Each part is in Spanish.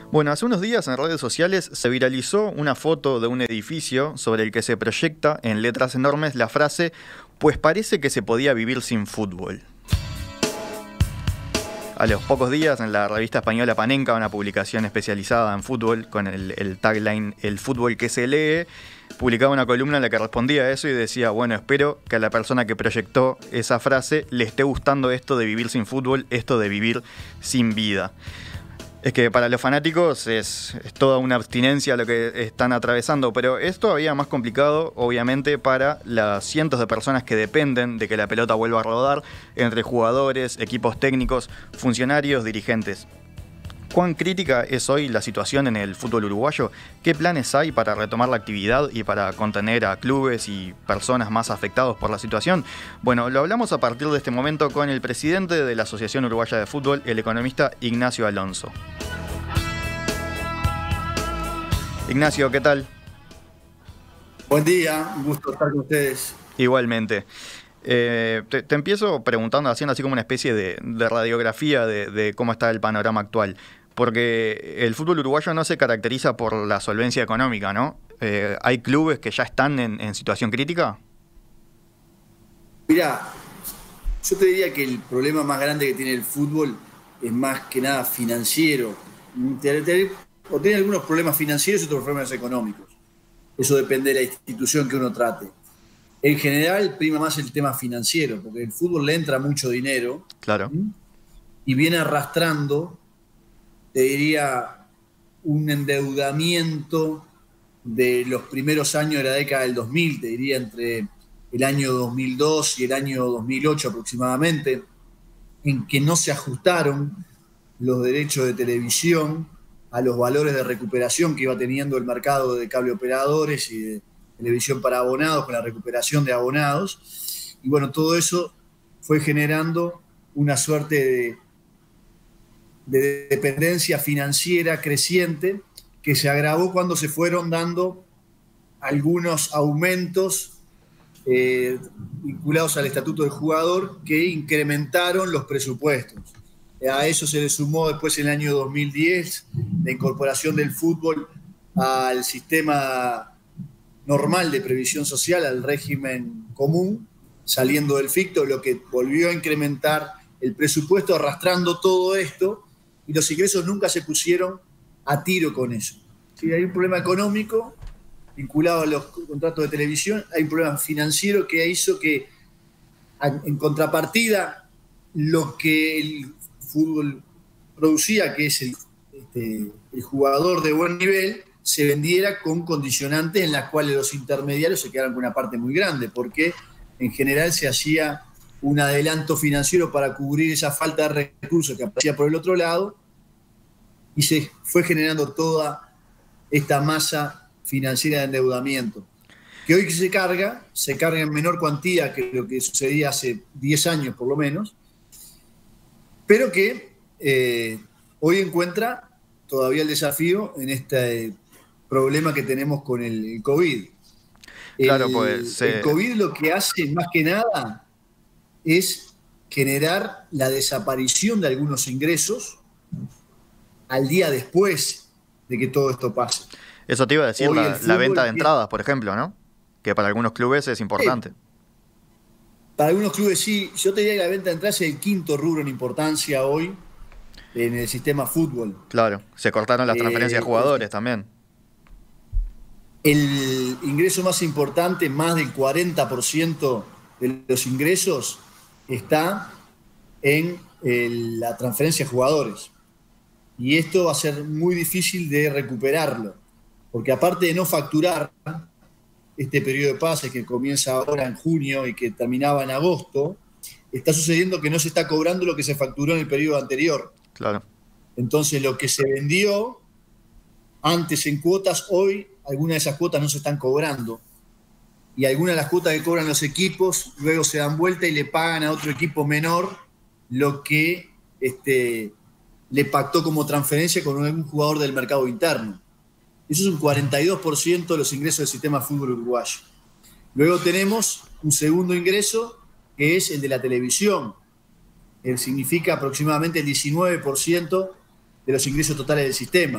Bueno, hace unos días en redes sociales se viralizó una foto de un edificio sobre el que se proyecta en letras enormes la frase "pues parece que se podía vivir sin fútbol". A los pocos días, en la revista española Panenka, una publicación especializada en fútbol, con el tagline "El fútbol que se lee", publicaba una columna en la que respondía a eso y decía: bueno, espero que a la persona que proyectó esa frase le esté gustando esto de vivir sin fútbol, esto de vivir sin vida. Es que para los fanáticos es toda una abstinencia lo que están atravesando, pero es todavía más complicado, obviamente, para las cientos de personas que dependen de que la pelota vuelva a rodar, entre jugadores, equipos técnicos, funcionarios, dirigentes. ¿Cuán crítica es hoy la situación en el fútbol uruguayo? ¿Qué planes hay para retomar la actividad y para contener a clubes y personas más afectados por la situación? Bueno, lo hablamos a partir de este momento con el presidente de la Asociación Uruguaya de Fútbol, el economista Ignacio Alonso. Ignacio, ¿qué tal? Buen día, un gusto estar con ustedes. Igualmente. Te empiezo preguntando, haciendo así como una especie de radiografía de cómo está el panorama actual. Porque el fútbol uruguayo no se caracteriza por la solvencia económica, ¿no? ¿Hay clubes que ya están en situación crítica? Mirá, yo te diría que el problema más grande que tiene el fútbol es más que nada financiero. O tiene algunos problemas financieros y otros problemas económicos. Eso depende de la institución que uno trate. En general prima más el tema financiero, porque el fútbol le entra mucho dinero. Claro. ¿Mm? Y viene arrastrando, te diría, un endeudamiento de los primeros años de la década del 2000, te diría entre el año 2002 y el año 2008 aproximadamente, en que no se ajustaron los derechos de televisión a los valores de recuperación que iba teniendo el mercado de cable operadores y de televisión para abonados, con la recuperación de abonados. Y bueno, todo eso fue generando una suerte de dependencia financiera creciente que se agravó cuando se fueron dando algunos aumentos vinculados al estatuto del jugador que incrementaron los presupuestos. A eso se le sumó después en el año 2010 la incorporación del fútbol al sistema normal de previsión social, al régimen común, saliendo del ficto, lo que volvió a incrementar el presupuesto, arrastrando todo esto, y los ingresos nunca se pusieron a tiro con eso. ¿Sí? Hay un problema económico vinculado a los contratos de televisión, hay un problema financiero que hizo que, en contrapartida, lo que el fútbol producía, que es el jugador de buen nivel, se vendiera con condicionantes en las cuales los intermediarios se quedaron con una parte muy grande, porque en general se hacía un adelanto financiero para cubrir esa falta de recursos que aparecía por el otro lado, y se fue generando toda esta masa financiera de endeudamiento, que hoy se carga en menor cuantía que lo que sucedía hace 10 años por lo menos, pero que hoy encuentra todavía el desafío en este problema que tenemos con el COVID. Claro, pues... El COVID lo que hace más que nada es generar la desaparición de algunos ingresos al día después de que todo esto pase. Eso te iba a decir, la venta de entradas, por ejemplo, ¿no? Que para algunos clubes es importante. Para algunos clubes sí. Yo te diría que la venta de entradas es el quinto rubro en importancia hoy en el sistema fútbol. Claro, se cortaron las transferencias de jugadores también. El ingreso más importante, más del 40% de los ingresos, está en la transferencia de jugadores. Y esto va a ser muy difícil de recuperarlo, porque aparte de no facturar este periodo de pases que comienza ahora en junio y que terminaba en agosto, está sucediendo que no se está cobrando lo que se facturó en el periodo anterior. Claro. Entonces, lo que se vendió antes en cuotas, hoy algunas de esas cuotas no se están cobrando. Y algunas de las cuotas que cobran los equipos luego se dan vuelta y le pagan a otro equipo menor lo que le pactó como transferencia con algún jugador del mercado interno. Eso es un 42% de los ingresos del sistema fútbol uruguayo. Luego tenemos un segundo ingreso, que es el de la televisión. Significa aproximadamente el 19% de los ingresos totales del sistema.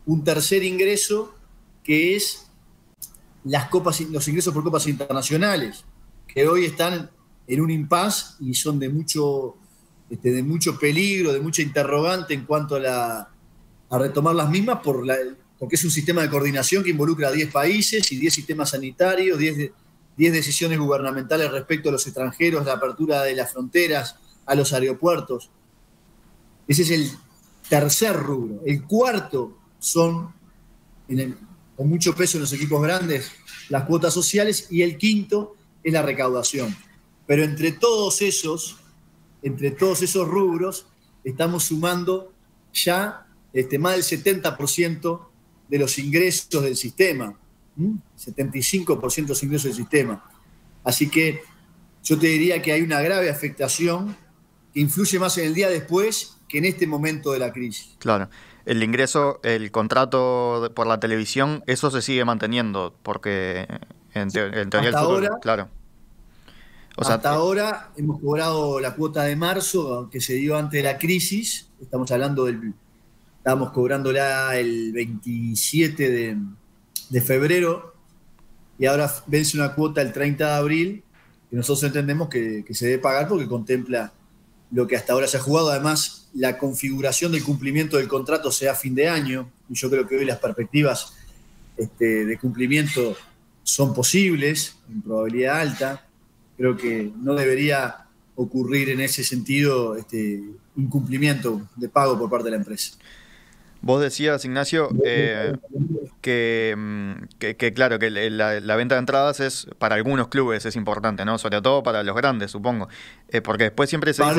un tercer ingreso que es los ingresos por copas internacionales, que hoy están en un impasse y son de mucho peligro, de mucha interrogante en cuanto a retomar las mismas, porque es un sistema de coordinación que involucra a 10 países y 10 sistemas sanitarios, 10 decisiones gubernamentales respecto a los extranjeros, la apertura de las fronteras, a los aeropuertos. Ese es el tercer rubro. El cuarto son, con mucho peso en los equipos grandes, las cuotas sociales, y el quinto es la recaudación. Pero entre todos esos rubros estamos sumando ya más del 70% de los ingresos del sistema, 75% de los ingresos del sistema. Así que yo te diría que hay una grave afectación que influye más en el día después que en este momento de la crisis. Claro. El ingreso, el contrato por la televisión, eso se sigue manteniendo, porque en teoría hasta el fútbol, ahora, claro. Hasta ahora hemos cobrado la cuota de marzo que se dio antes de la crisis. Estábamos cobrándola el 27 de febrero y ahora vence una cuota el 30 de abril que nosotros entendemos que se debe pagar porque contempla lo que hasta ahora se ha jugado. Además, la configuración del cumplimiento del contrato se da a fin de año y yo creo que hoy las perspectivas de cumplimiento son posibles, en probabilidad alta. Creo que no debería ocurrir en ese sentido incumplimiento de pago por parte de la empresa. Vos decías, Ignacio, claro, que la venta de entradas es para algunos clubes es importante, ¿no? Sobre todo para los grandes, supongo. Porque después siempre se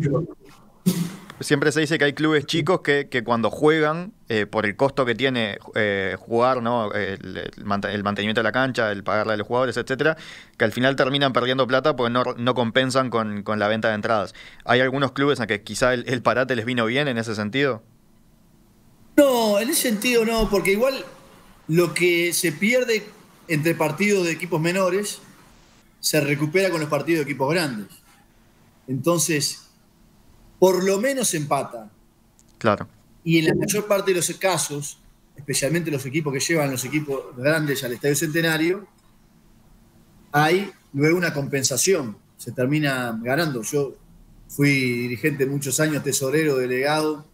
dice que hay clubes chicos que cuando juegan, por el costo que tiene jugar, ¿no? El mantenimiento de la cancha, el pagarle a los jugadores, etcétera, que al final terminan perdiendo plata porque no compensan con la venta de entradas. ¿Hay algunos clubes a que quizá el parate les vino bien en ese sentido? No, en ese sentido no, porque igual lo que se pierde entre partidos de equipos menores se recupera con los partidos de equipos grandes. Entonces, por lo menos empata. Claro. Y en la mayor parte de los casos, especialmente los equipos que llevan los equipos grandes al Estadio Centenario, hay luego una compensación, se termina ganando. Yo fui dirigente muchos años, tesorero, delegado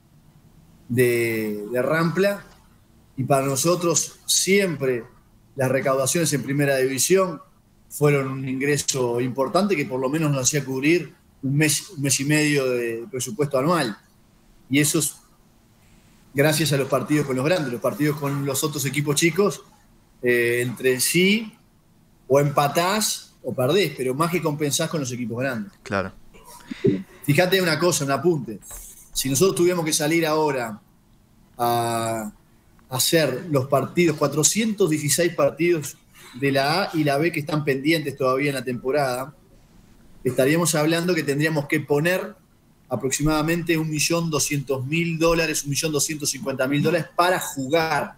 de Rampla, y para nosotros siempre las recaudaciones en primera división fueron un ingreso importante que por lo menos nos hacía cubrir un mes y medio de presupuesto anual. Y eso es gracias a los partidos con los grandes. Los partidos con los otros equipos chicos, entre sí, o empatás o perdés, pero más que compensás con los equipos grandes. Claro. Fíjate una cosa, un apunte. Si nosotros tuviéramos que salir ahora a hacer los partidos, 416 partidos de la A y la B que están pendientes todavía en la temporada, estaríamos hablando que tendríamos que poner aproximadamente $1.200.000, $1.250.000 para jugar.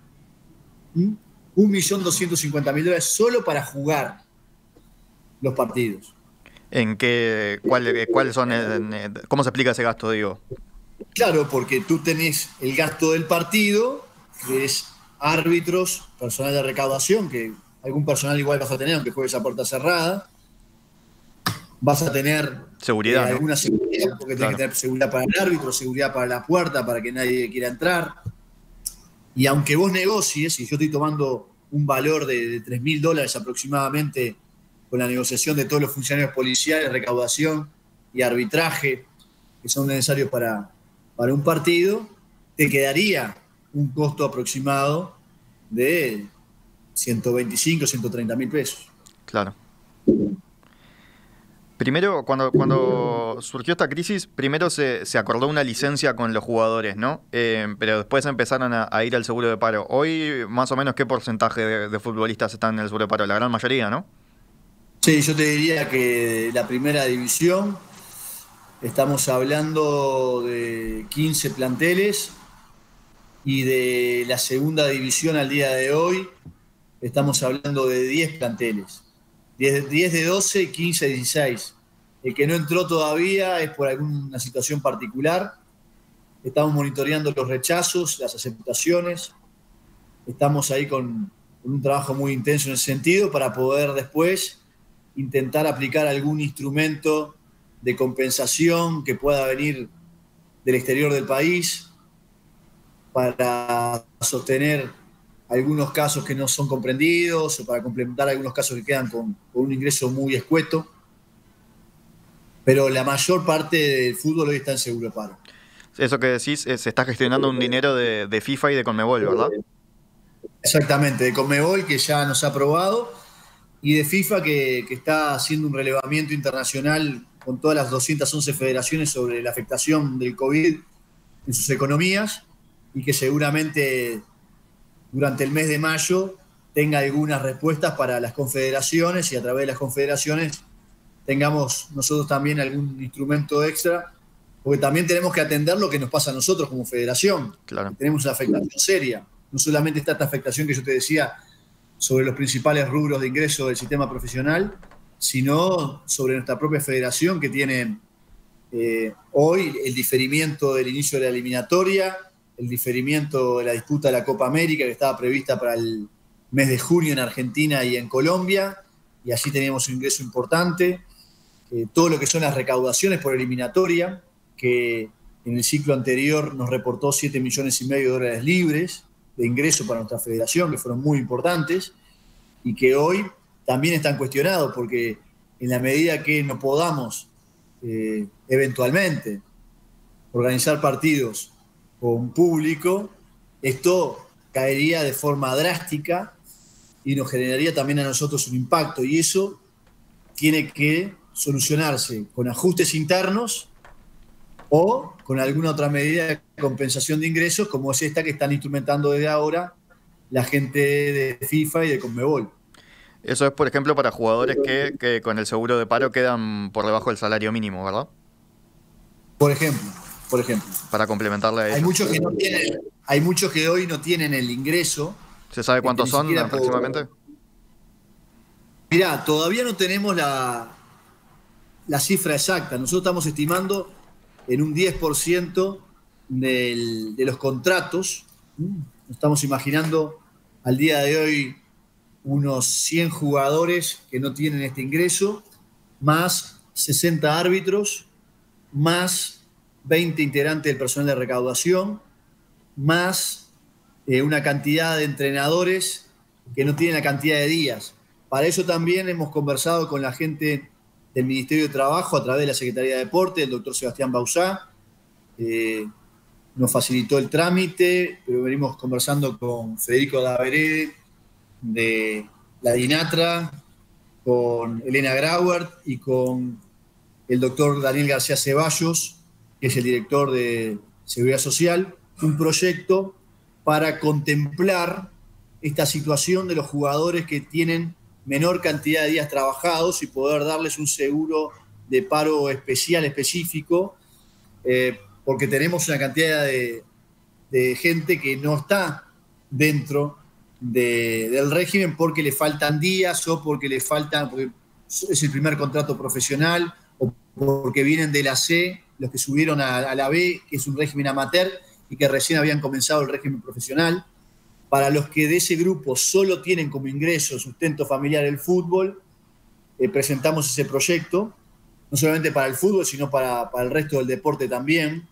$1.250.000 solo para jugar los partidos. ¿Cuáles son? ¿Cómo se explica ese gasto, digo? Claro, porque tú tenés el gasto del partido, que es árbitros, personal de recaudación, que algún personal igual vas a tener, aunque juegues a puerta cerrada. Vas a tener seguridad, alguna seguridad, porque tenés que tener seguridad para el árbitro, seguridad para la puerta, para que nadie quiera entrar. Y aunque vos negocies, y yo estoy tomando un valor de $3.000 aproximadamente con la negociación de todos los funcionarios policiales, recaudación y arbitraje que son necesarios para un partido, te quedaría un costo aproximado de 125, 130 mil pesos. Claro. Primero, cuando surgió esta crisis, primero se acordó una licencia con los jugadores, ¿no? Pero después empezaron a ir al seguro de paro. Hoy, más o menos, ¿qué porcentaje de futbolistas están en el seguro de paro? La gran mayoría, ¿no? Sí, yo te diría que la primera división, estamos hablando de 15 planteles, y de la segunda división al día de hoy, estamos hablando de 10 planteles. 10 de 12, 15 de 16. El que no entró todavía es por alguna situación particular. estamos monitoreando los rechazos, las aceptaciones, estamos ahí con un trabajo muy intenso en ese sentido para poder después intentar aplicar algún instrumento de compensación que pueda venir del exterior del país para sostener algunos casos que no son comprendidos o para complementar algunos casos que quedan con un ingreso muy escueto. Pero la mayor parte del fútbol hoy está en seguro paro. Eso que decís, se está gestionando un dinero de FIFA y de Conmebol, ¿verdad? Exactamente, de Conmebol, que ya nos ha aprobado, y de FIFA, que está haciendo un relevamiento internacional con todas las 211 federaciones sobre la afectación del COVID en sus economías, y que seguramente durante el mes de mayo tenga algunas respuestas para las confederaciones, y a través de las confederaciones tengamos nosotros también algún instrumento extra, porque también tenemos que atender lo que nos pasa a nosotros como federación. Claro. Tenemos una afectación seria. No solamente está esta afectación que yo te decía sobre los principales rubros de ingreso del sistema profesional, sino sobre nuestra propia federación, que tiene hoy el diferimiento del inicio de la eliminatoria, el diferimiento de la disputa de la Copa América, que estaba prevista para el mes de junio en Argentina y en Colombia, y allí teníamos un ingreso importante. Todo lo que son las recaudaciones por eliminatoria, que en el ciclo anterior nos reportó 7,5 millones de dólares libres de ingreso para nuestra federación, que fueron muy importantes, y que hoy también están cuestionados, porque en la medida que no podamos eventualmente organizar partidos con público, esto caería de forma drástica y nos generaría también a nosotros un impacto, y eso tiene que solucionarse con ajustes internos o con alguna otra medida de compensación de ingresos, como es esta que están instrumentando desde ahora la gente de FIFA y de Conmebol. Eso es, por ejemplo, para jugadores que con el seguro de paro quedan por debajo del salario mínimo, ¿verdad? Por ejemplo. Para complementarle a ellos. Hay muchos que hoy no tienen el ingreso. ¿Se sabe cuántos son aproximadamente? Mirá, todavía no tenemos la cifra exacta. Nosotros estamos estimando en un 10% de los contratos. Estamos imaginando al día de hoy unos 100 jugadores que no tienen este ingreso, más 60 árbitros, más 20 integrantes del personal de recaudación, más una cantidad de entrenadores que no tienen la cantidad de días. Para eso también hemos conversado con la gente del Ministerio de Trabajo a través de la Secretaría de Deporte, el doctor Sebastián Bauzá. Nos facilitó el trámite, pero venimos conversando con Federico Daverede de la DINATRA, con Elena Grauert y con el doctor Daniel García Ceballos, que es el director de Seguridad Social, un proyecto para contemplar esta situación de los jugadores que tienen menor cantidad de días trabajados y poder darles un seguro de paro especial, específico, porque tenemos una cantidad de gente que no está dentro del régimen porque le faltan días o porque es el primer contrato profesional o porque vienen de la C, los que subieron a la B, que es un régimen amateur y que recién habían comenzado el régimen profesional. Para los que de ese grupo solo tienen como ingreso sustento familiar el fútbol, presentamos ese proyecto, no solamente para el fútbol, sino para el resto del deporte también.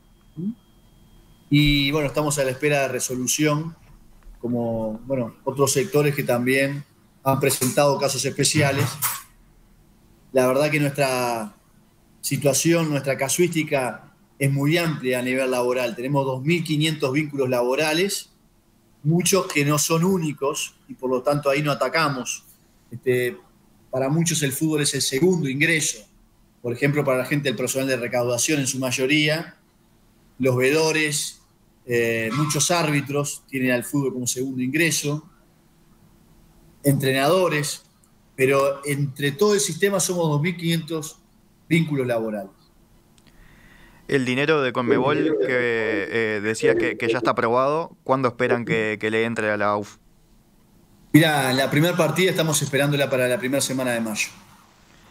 Y bueno, estamos a la espera de resolución, como otros sectores que también han presentado casos especiales. La verdad que nuestra situación, nuestra casuística es muy amplia a nivel laboral. Tenemos 2.500 vínculos laborales, muchos que no son únicos y por lo tanto ahí no atacamos. Para muchos el fútbol es el segundo ingreso. Por ejemplo, para la gente del personal de recaudación en su mayoría, los veedores, muchos árbitros tienen al fútbol como segundo ingreso, entrenadores, pero entre todo el sistema somos 2.500 vínculos laborales. El dinero de Conmebol que decía que ya está aprobado, ¿cuándo esperan que le entre a la AUF? Mirá, la primera partida estamos esperándola para la primera semana de mayo.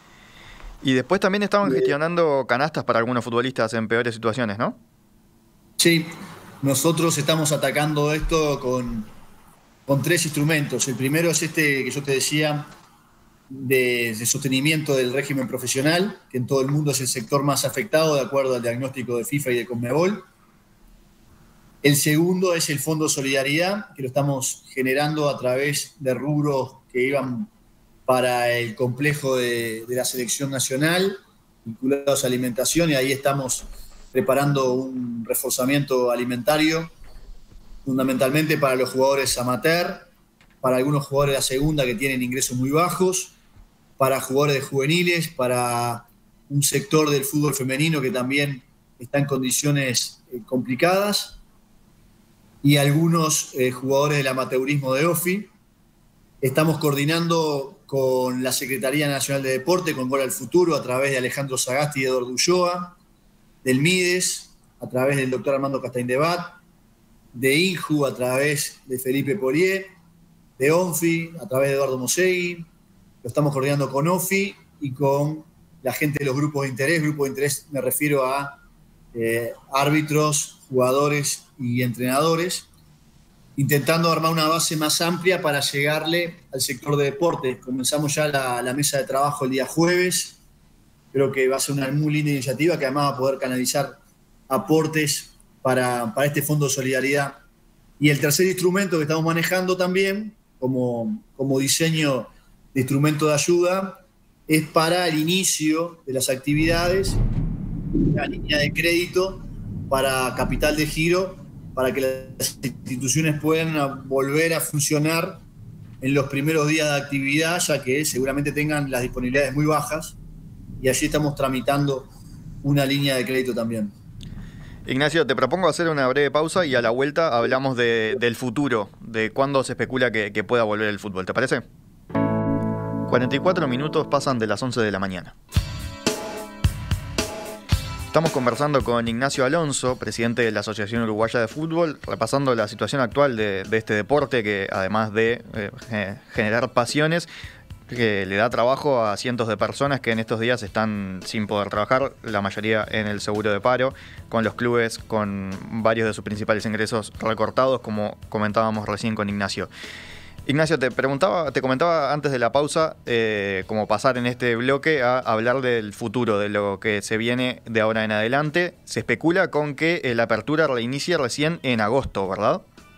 Y después también estaban gestionando canastas para algunos futbolistas en peores situaciones, ¿no? Sí, nosotros estamos atacando esto con tres instrumentos. El primero es este que yo te decía de sostenimiento del régimen profesional, que en todo el mundo es el sector más afectado de acuerdo al diagnóstico de FIFA y de Conmebol. El segundo es el Fondo de Solidaridad, que lo estamos generando a través de rubros que iban para el complejo de la selección nacional, vinculados a alimentación, y ahí estamos preparando un reforzamiento alimentario, fundamentalmente para los jugadores amateur, para algunos jugadores de la segunda que tienen ingresos muy bajos, para jugadores de juveniles, para un sector del fútbol femenino que también está en condiciones complicadas, y algunos jugadores del amateurismo de OFI. Estamos coordinando con la Secretaría Nacional de Deporte, con Gol al Futuro, a través de Alejandro Sagasti y Eduardo Ulloa, del MIDES, a través del doctor Armando Castaindebat, de INJU, a través de Felipe Polié, de ONFI, a través de Eduardo Mosegui. Lo estamos coordinando con OFI y con la gente de los grupos de interés. Grupos de interés me refiero a árbitros, jugadores y entrenadores, intentando armar una base más amplia para llegarle al sector de deporte. Comenzamos ya la mesa de trabajo el día jueves. Creo que va a ser una muy linda iniciativa que además va a poder canalizar aportes para este Fondo de Solidaridad. Y el tercer instrumento que estamos manejando también, como diseño de instrumento de ayuda, es para el inicio de las actividades, la línea de crédito para capital de giro, para que las instituciones puedan volver a funcionar en los primeros días de actividad, ya que seguramente tengan las disponibilidades muy bajas, y allí estamos tramitando una línea de crédito también. Ignacio, te propongo hacer una breve pausa y a la vuelta hablamos del futuro, de cuándo se especula que pueda volver el fútbol. ¿Te parece? 44 minutos pasan de las 11 de la mañana. Estamos conversando con Ignacio Alonso, presidente de la Asociación Uruguaya de Fútbol, repasando la situación actual de este deporte que, además de generar pasiones, que le da trabajo a cientos de personas que en estos días están sin poder trabajar, la mayoría en el seguro de paro, con los clubes con varios de sus principales ingresos recortados, como comentábamos recién con Ignacio. Ignacio, te comentaba antes de la pausa, como pasar en este bloque a hablar del futuro, de lo que se viene de ahora en adelante. Se especula con que la apertura reinicie recién en agosto, ¿verdad?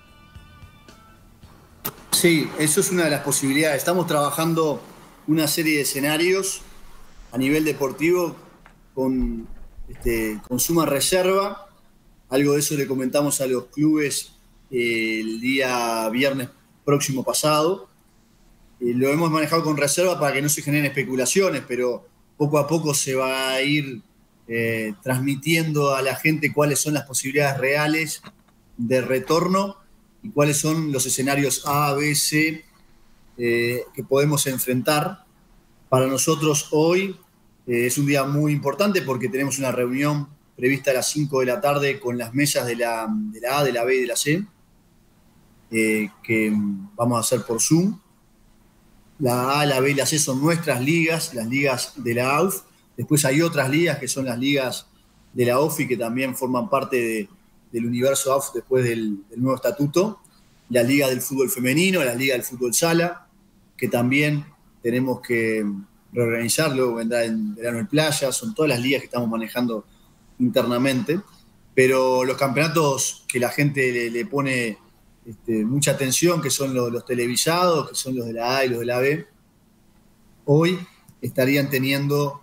Sí, eso es una de las posibilidades. Estamos trabajando una serie de escenarios a nivel deportivo con suma reserva. Algo de eso le comentamos a los clubes el día viernes próximo pasado. Lo hemos manejado con reserva para que no se generen especulaciones, pero poco a poco se va a ir transmitiendo a la gente cuáles son las posibilidades reales de retorno y cuáles son los escenarios A, B, C que podemos enfrentar. Para nosotros hoy es un día muy importante porque tenemos una reunión prevista a las 5 de la tarde con las mesas de la A, de la B y de la C, que vamos a hacer por Zoom. La A, la B y la C son nuestras ligas, las ligas de la AUF. Después hay otras ligas que son las ligas de la OFI, que también forman parte del universo AUF después del nuevo estatuto. La liga del fútbol femenino, la liga del fútbol sala, que también tenemos que reorganizar, luego vendrá en verano el playa. Son todas las ligas que estamos manejando internamente. Pero los campeonatos que la gente le pone mucha atención, que son los televisados, que son los de la A y los de la B, hoy estarían teniendo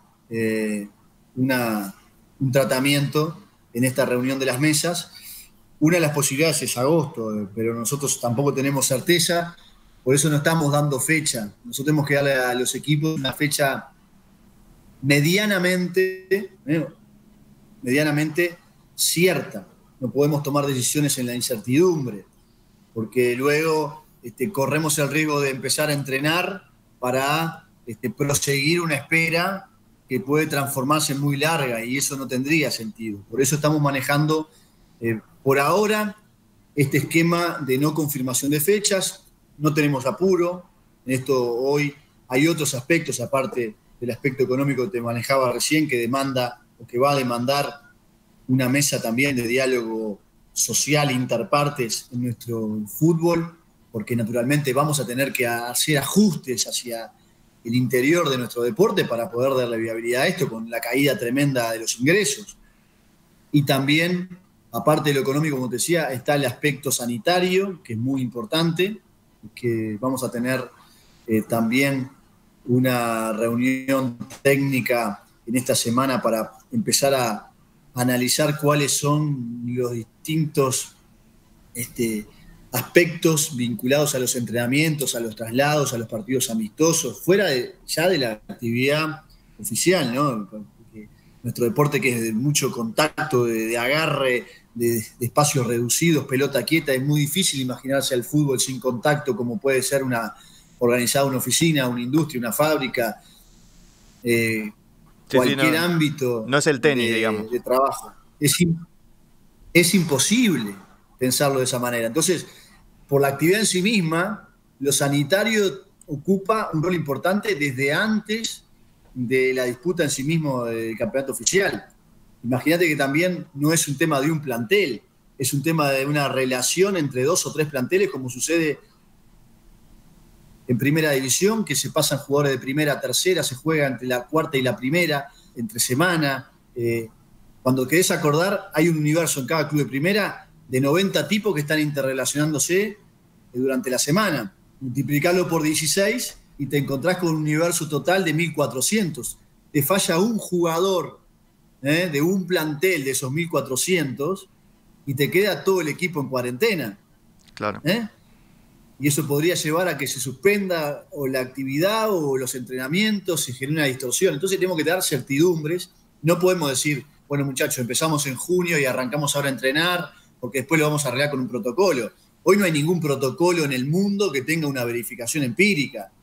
un tratamiento en esta reunión de las mesas. Una de las posibilidades es agosto, pero nosotros tampoco tenemos certeza, por eso no estamos dando fecha. Nosotros tenemos que darle a los equipos una fecha medianamente cierta. No podemos tomar decisiones en la incertidumbre, porque luego corremos el riesgo de empezar a entrenar para proseguir una espera que puede transformarse en muy larga, y eso no tendría sentido. Por eso estamos manejando por ahora este esquema de no confirmación de fechas. No tenemos apuro. En esto hoy hay otros aspectos, aparte del aspecto económico que te manejaba recién, que demanda o que va a demandar una mesa también de diálogo social interpartes en nuestro fútbol, porque naturalmente vamos a tener que hacer ajustes hacia el interior de nuestro deporte para poder darle viabilidad a esto con la caída tremenda de los ingresos. Y también, aparte de lo económico, como te decía, está el aspecto sanitario, que es muy importante, que vamos a tener también una reunión técnica en esta semana para empezar a analizar cuáles son los distintos aspectos vinculados a los entrenamientos, a los traslados, a los partidos amistosos, fuera ya de la actividad oficial, ¿no? Porque nuestro deporte, que es de mucho contacto, de agarre, de espacios reducidos, pelota quieta, es muy difícil imaginarse al fútbol sin contacto, como puede ser organizada una oficina, una industria, una fábrica, cualquier ámbito no es el tenis, digamos, de trabajo. Es imposible pensarlo de esa manera. Entonces, por la actividad en sí misma, lo sanitario ocupa un rol importante desde antes de la disputa en sí mismo del campeonato oficial. Imagínate que también no es un tema de un plantel, es un tema de una relación entre 2 o 3 planteles, como sucede en primera división, que se pasan jugadores de primera a tercera, se juega entre la cuarta y la primera, entre semana. Cuando querés acordar, hay un universo en cada club de primera de 90 tipos que están interrelacionándose durante la semana. Multiplicalo por 16 y te encontrás con un universo total de 1.400. Te falla un jugador de un plantel de esos 1.400 y te queda todo el equipo en cuarentena. Claro. Y eso podría llevar a que se suspenda o la actividad o los entrenamientos, se genere una distorsión. Entonces tenemos que dar certidumbres. No podemos decir, bueno, muchachos, empezamos en junio y arrancamos ahora a entrenar, porque después lo vamos a arreglar con un protocolo. Hoy no hay ningún protocolo en el mundo que tenga una verificación empírica.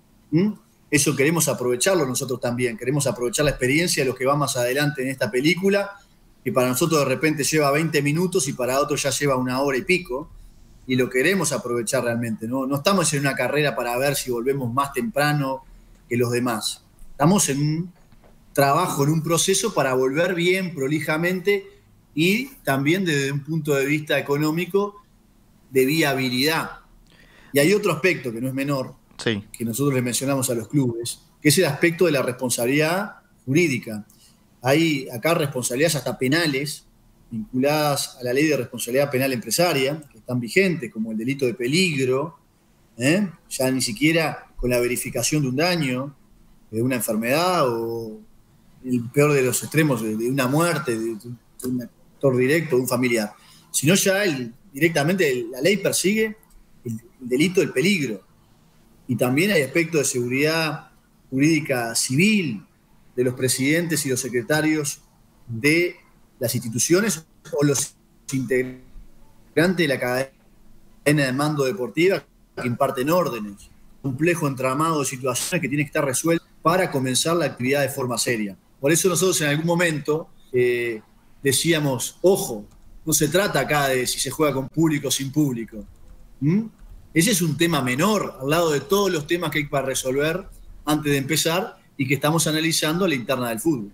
Eso queremos aprovecharlo nosotros también. Queremos aprovechar la experiencia de los que van más adelante en esta película, que para nosotros de repente lleva 20 minutos y para otros ya lleva 1 hora y pico. Y lo queremos aprovechar realmente. No estamos en una carrera para ver si volvemos más temprano que los demás. Estamos en un trabajo, en un proceso para volver bien, prolijamente, y también desde un punto de vista económico de viabilidad. Y hay otro aspecto que no es menor, sí, que nosotros le mencionamos a los clubes, que es el aspecto de la responsabilidad jurídica. Hay acá responsabilidades hasta penales vinculadas a la ley de responsabilidad penal empresaria, que están vigentes, como el delito de peligro, ya ni siquiera con la verificación de un daño, de una enfermedad o el peor de los extremos, de una muerte, de un actor directo, de un familiar, sino ya directamente la ley persigue el delito del peligro. Y también hay aspectos de seguridad jurídica civil de los presidentes y los secretarios de las instituciones o los integrantes de la cadena de mando deportiva que imparten órdenes. Complejo entramado de situaciones que tiene que estar resuelto para comenzar la actividad de forma seria. Por eso nosotros en algún momento decíamos, ojo, no se trata acá de si se juega con público o sin público. Ese es un tema menor al lado de todos los temas que hay para resolver antes de empezar y que estamos analizando a la interna del fútbol.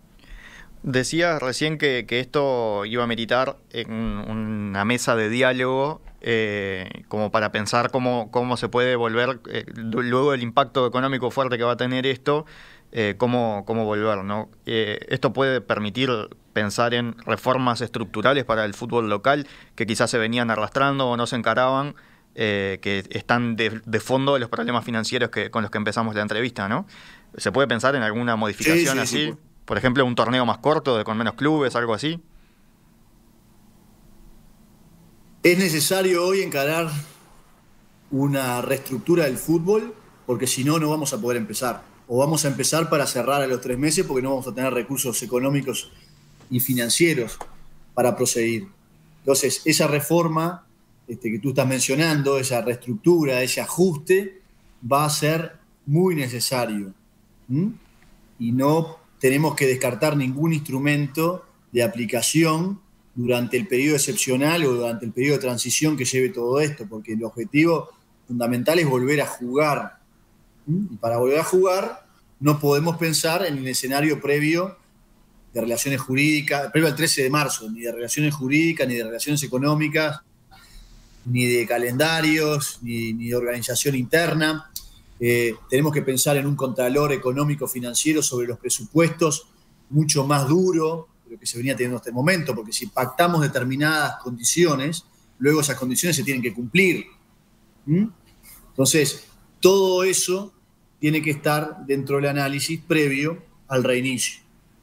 Decías recién que esto iba a meritar en una mesa de diálogo como para pensar cómo se puede volver, luego del impacto económico fuerte que va a tener esto, cómo volver, ¿no? Esto puede permitir pensar en reformas estructurales para el fútbol local que quizás se venían arrastrando o no se encaraban, que están de fondo de los problemas financieros con los que empezamos la entrevista, ¿no? ¿Se puede pensar en alguna modificación así? Sí. Por ejemplo, un torneo más corto, con menos clubes, algo así. Es necesario hoy encarar una reestructura del fútbol, porque si no, no vamos a poder empezar. O vamos a empezar para cerrar a los 3 meses porque no vamos a tener recursos económicos y financieros para proseguir. Entonces, esa reforma que tú estás mencionando, esa reestructura, ese ajuste, va a ser muy necesario. Y no tenemos que descartar ningún instrumento de aplicación durante el periodo excepcional o durante el periodo de transición que lleve todo esto, porque el objetivo fundamental es volver a jugar. Y para volver a jugar no podemos pensar en el escenario previo de relaciones jurídicas, previo al 13 de marzo, ni de relaciones jurídicas, ni de relaciones económicas, ni de calendarios, ni de organización interna. Tenemos que pensar en un contralor económico financiero sobre los presupuestos mucho más duro de lo que se venía teniendo hasta el momento, porque si pactamos determinadas condiciones, luego esas condiciones se tienen que cumplir. Entonces, todo eso tiene que estar dentro del análisis previo al reinicio.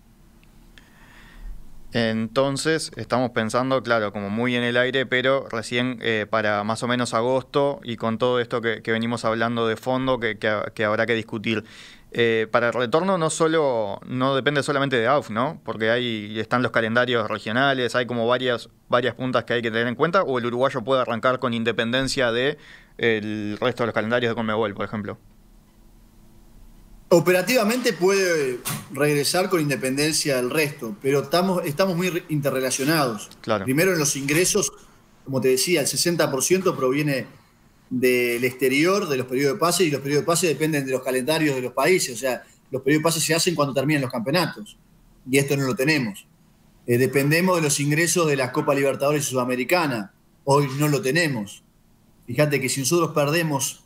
Entonces, estamos pensando, claro, como muy en el aire, pero recién para más o menos agosto y con todo esto que venimos hablando de fondo que habrá que discutir. Para el retorno no depende solamente de AUF, ¿no? Porque están los calendarios regionales, hay como varias puntas que hay que tener en cuenta, o el uruguayo puede arrancar con independencia de el resto de los calendarios de Conmebol, por ejemplo. Operativamente puede regresar con independencia del resto, pero estamos muy interrelacionados. Claro. Primero en los ingresos, como te decía, el 60% proviene del exterior, de los periodos de pase, y los periodos de pase dependen de los calendarios de los países. O sea, los periodos de pase se hacen cuando terminan los campeonatos, y esto no lo tenemos. Dependemos de los ingresos de la Copa Libertadores Sudamericana. Hoy no lo tenemos. Fíjate que si nosotros perdemos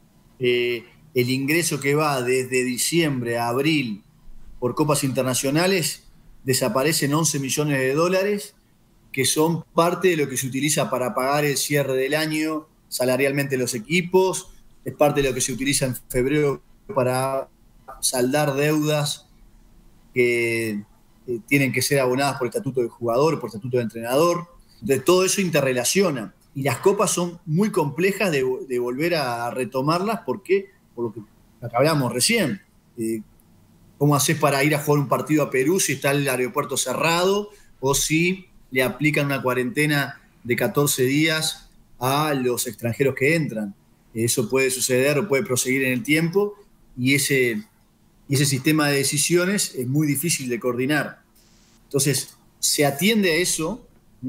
el ingreso que va desde diciembre a abril por copas internacionales, desaparecen 11 millones de dólares, que son parte de lo que se utiliza para pagar el cierre del año salarialmente los equipos, es parte de lo que se utiliza en febrero para saldar deudas que tienen que ser abonadas por estatuto de jugador, por estatuto de entrenador. Entonces, todo eso interrelaciona. Y las copas son muy complejas de volver a retomarlas porque, por lo que hablamos recién, ¿cómo haces para ir a jugar un partido a Perú si está el aeropuerto cerrado o si le aplican una cuarentena de 14 días a los extranjeros que entran? Eso puede suceder o puede proseguir en el tiempo, y ese sistema de decisiones es muy difícil de coordinar. Entonces, se atiende a eso,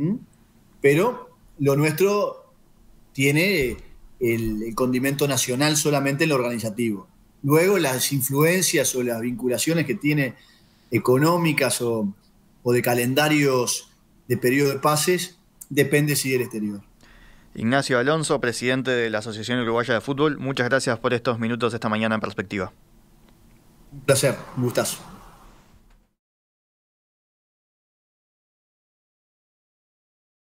pero lo nuestro tiene el condimento nacional solamente en lo organizativo. Luego, las influencias o las vinculaciones que tiene económicas o de calendarios de periodo de pases, depende si del exterior. Ignacio Alonso, presidente de la Asociación Uruguaya de Fútbol, muchas gracias por estos minutos esta mañana en Perspectiva. Un placer, un gustazo.